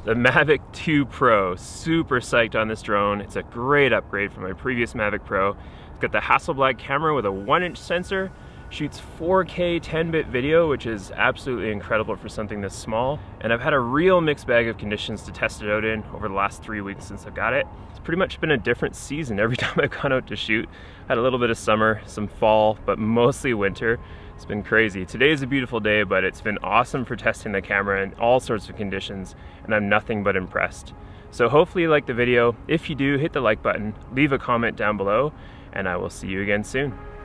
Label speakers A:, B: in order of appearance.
A: The Mavic 2 Pro, super psyched on this drone. It's a great upgrade from my previous Mavic Pro. It's got the Hasselblad camera with a 1-inch sensor, shoots 4K 10-bit video, which is absolutely incredible for something this small. And I've had a real mixed bag of conditions to test it out in over the last 3 weeks since I've got it. It's pretty much been a different season every time I've gone out to shoot. Had a little bit of summer, some fall, but mostly winter. It's been crazy. Today is a beautiful day, but it's been awesome for testing the camera in all sorts of conditions, and I'm nothing but impressed. So hopefully you liked the video. If you do, hit the like button, leave a comment down below, and I will see you again soon.